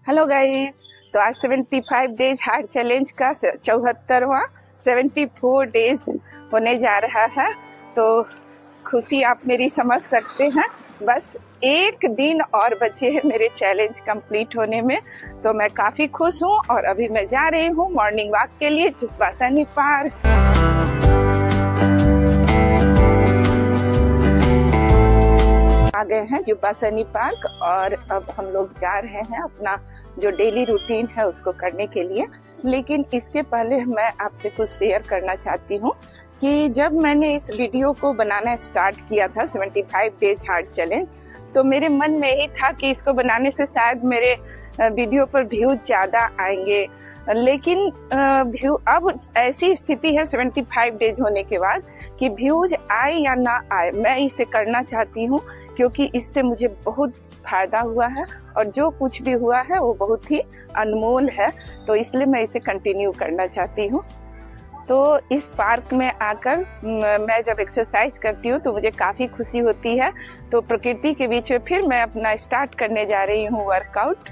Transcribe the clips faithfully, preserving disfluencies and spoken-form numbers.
Hello guys, तो आज पचहत्तर डेज हार्ट चैलेंज का चौहत्तरवां चौहत्तर डेज होने जा रहा है। तो खुशी आप मेरी समझ सकते हैं। बस एक दिन और बचे हैं मेरे चैलेंज कंप्लीट होने में, तो मैं काफ़ी खुश हूँ। और अभी मैं जा रही हूँ मॉर्निंग वॉक के लिए जुब्बा सैनी पार्क। आ गए हैं जुब्बा सैनी पार्क और अब हम लोग जा रहे हैं अपना जो डेली रूटीन है उसको करने के लिए। लेकिन इसके पहले मैं आपसे कुछ शेयर करना चाहती हूँ कि जब मैंने इस वीडियो को बनाना स्टार्ट किया था पचहत्तर डेज हार्ट चैलेंज, तो मेरे मन में यही था कि इसको बनाने से शायद मेरे वीडियो पर व्यूज ज़्यादा आएंगे। लेकिन व्यू अब ऐसी स्थिति है पचहत्तर डेज होने के बाद कि व्यूज आए या ना आए, मैं इसे करना चाहती हूँ क्योंकि इससे मुझे बहुत फायदा हुआ है और जो कुछ भी हुआ है वो बहुत ही अनमोल है। तो इसलिए मैं इसे कंटिन्यू करना चाहती हूँ। तो इस पार्क में आकर मैं जब एक्सरसाइज करती हूँ तो मुझे काफ़ी खुशी होती है। तो प्रकृति के बीच में फिर मैं अपना स्टार्ट करने जा रही हूँ वर्कआउट।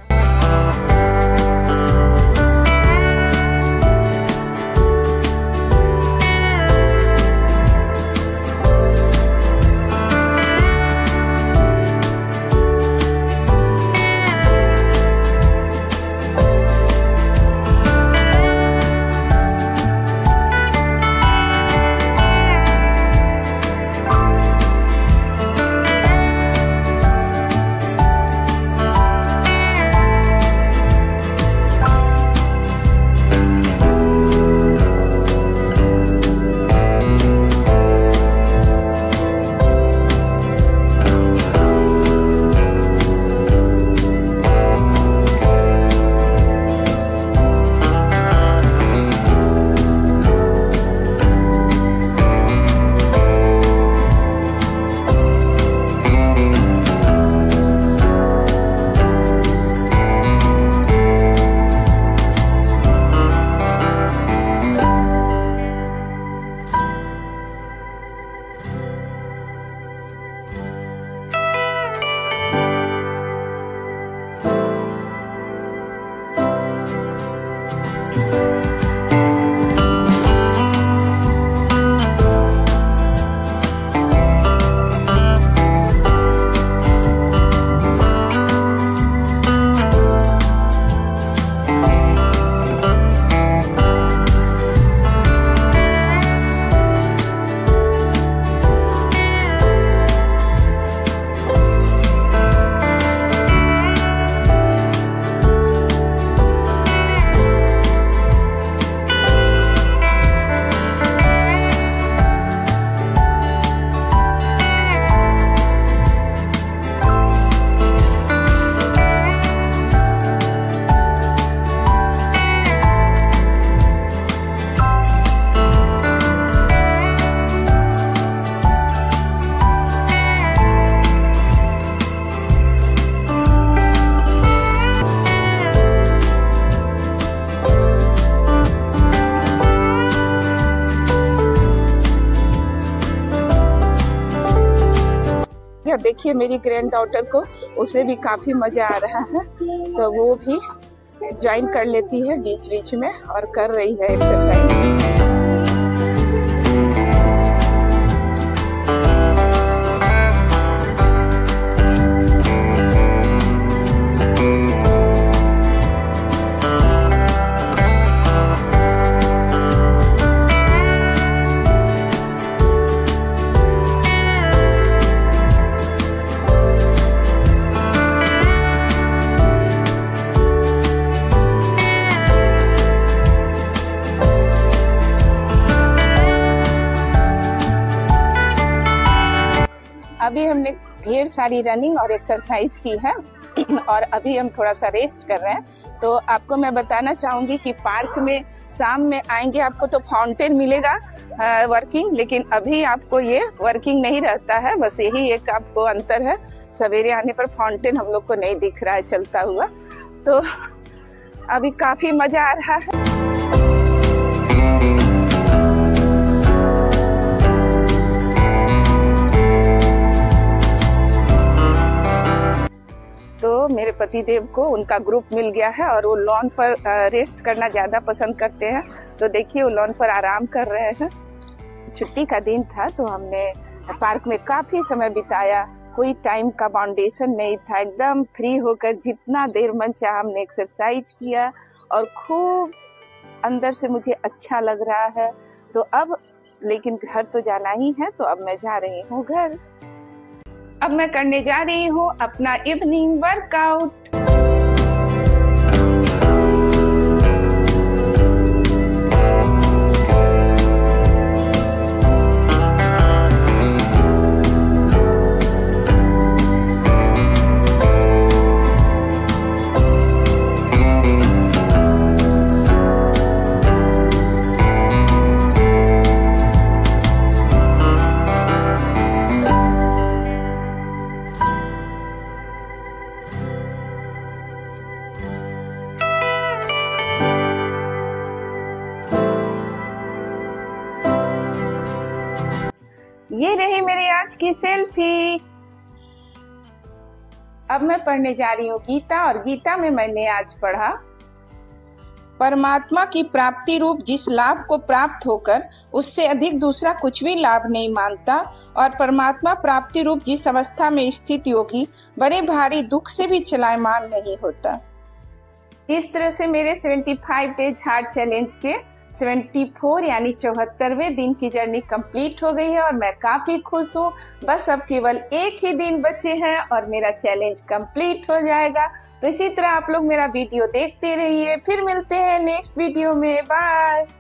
देखिए मेरी ग्रैंड डॉटर को, उसे भी काफ़ी मज़ा आ रहा है, तो वो भी ज्वाइन कर लेती है बीच बीच में और कर रही है एक्सरसाइज। अभी हमने ढेर सारी रनिंग और एक्सरसाइज की है और अभी हम थोड़ा सा रेस्ट कर रहे हैं। तो आपको मैं बताना चाहूँगी कि पार्क में शाम में आएंगे आपको तो फाउंटेन मिलेगा आ, वर्किंग, लेकिन अभी आपको ये वर्किंग नहीं रहता है। बस यही एक आपको अंतर है, सवेरे आने पर फाउंटेन हम लोग को नहीं दिख रहा है चलता हुआ। तो अभी काफ़ी मज़ा आ रहा है। तो को, मेरे पति देव को उनका ग्रुप मिल गया है और वो लॉन पर रेस्ट करना ज़्यादा पसंद करते हैं। तो देखिए वो लॉन पर आराम कर रहे हैं। छुट्टी का दिन था तो हमने पार्क में काफ़ी समय बिताया। कोई टाइम का बाउंडेशन नहीं था, एकदम फ्री होकर जितना देर मन चाहा हमने एक्सरसाइज किया और खूब अंदर से मुझे अच्छा लग रहा है। तो अब लेकिन घर तो जाना ही है, तो अब मैं जा रही हूँ घर। अब मैं करने जा रही हूँ अपना इवनिंग वर्कआउट। ये रही मेरी आज की सेल्फी। अब मैं पढ़ने जा रही हूँ गीता, और गीता में मैंने आज पढ़ा, परमात्मा की प्राप्ति रूप जिस लाभ को प्राप्त होकर उससे अधिक दूसरा कुछ भी लाभ नहीं मानता, और परमात्मा प्राप्ति रूप जिस अवस्था में स्थित योगी बड़े भारी दुख से भी चलायमान नहीं होता। इस तरह से मेरे पचहत्तर डेज हार्ट चैलेंज के चौहत्तर यानी चौहत्तरवें दिन की जर्नी कंप्लीट हो गई है और मैं काफी खुश हूँ। बस अब केवल एक ही दिन बचे हैं और मेरा चैलेंज कंप्लीट हो जाएगा। तो इसी तरह आप लोग मेरा वीडियो देखते रहिए। फिर मिलते हैं नेक्स्ट वीडियो में। बाय।